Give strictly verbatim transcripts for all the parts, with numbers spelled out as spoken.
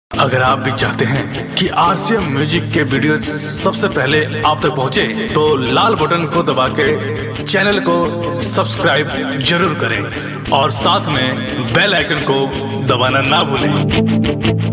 अगर आप भी चाहते हैं कि आरसीएम म्यूजिक के वीडियो सबसे पहले आप तक पहुंचे, तो लाल बटन को दबा के चैनल को सब्सक्राइब जरूर करें और साथ में बेल आइकन को दबाना ना भूलें।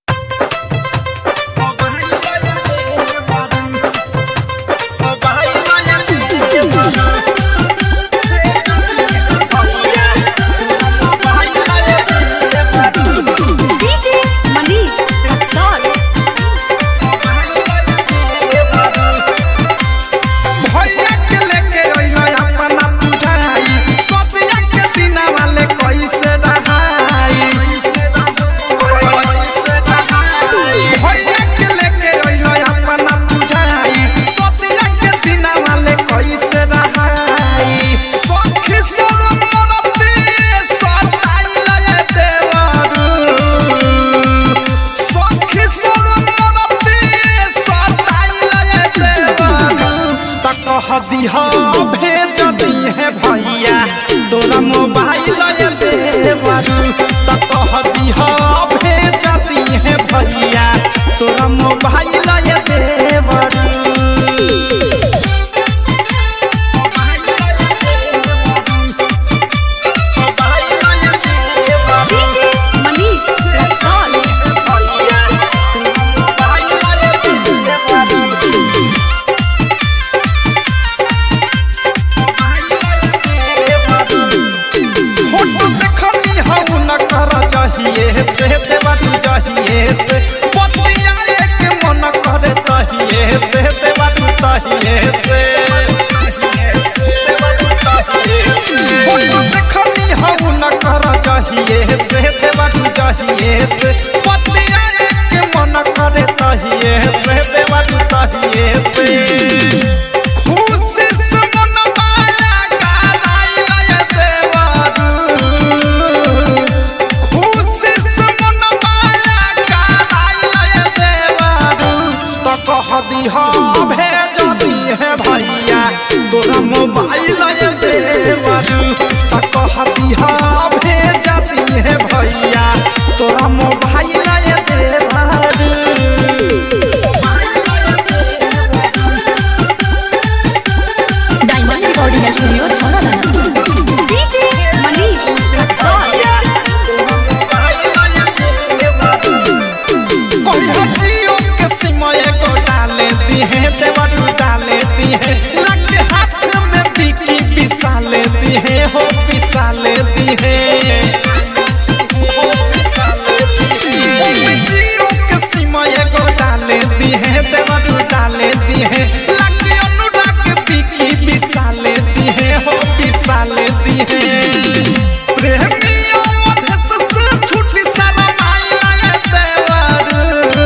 दिहा भेज दी है भैया तोरा मोबाइल देवरू, त कह दिहा भेज दी है भैया तोरा मोबाइल देवरू। चाहिए से देवा तू चाहिए से पतिया एक मन करे चाहिए से देवा तू चाहिए से देखनी हूँ न कर चाहिए से देवा तू चाहिए से पतिया एक मन करे चाहिए से देवा तू चाहिए से खुशी से मन माया गालाइल देवा दिहा भेज दी है भैया तोरा मोबाइल देवरू, त कह दिहा भेज दी है भैया तोरा मोबाइल देवरू। डायमंड रिकॉर्डिंग स्टूडियो छौड़ा डीजे मनीष रक्सौल। लेती है देवरू डाले दी है लग हाथ में बिकी पिसा लेती है हो पिसा लेती है जियो के सिमय को डाले दी है देवरू डाले दी है लग अनुराग बिकी पिसा लेती है हो पिसा लेती है प्रेमियों छुट्टी सारा माइला देवरू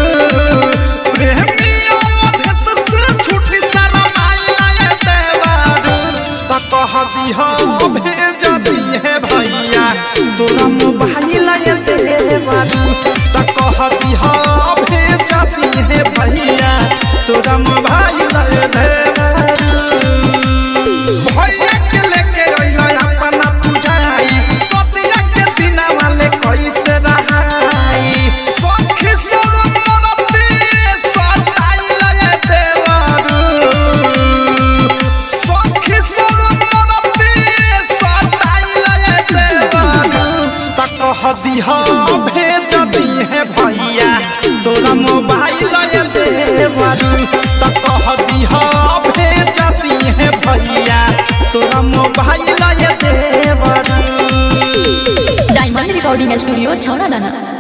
दिहा भेज दी है भैया तोरा मोबाइल देवरू, त कह दिहा भेज दी है भैया तोरा मोबाइल देवरू। भैया के लेके अइलो अपना पूजाई सोतिया के दिना वाले कैसे रहाई सखी सब मनती सताइल देवरू, सखी सब कह दिहा भेज दी है भैया तोरा मोबाइल देवरू, त कह दिहा भेज दी है भैया तोरा मोबाइल देवरू। डायमंड रिकॉर्डिंग स्टूडियो छौड़ा।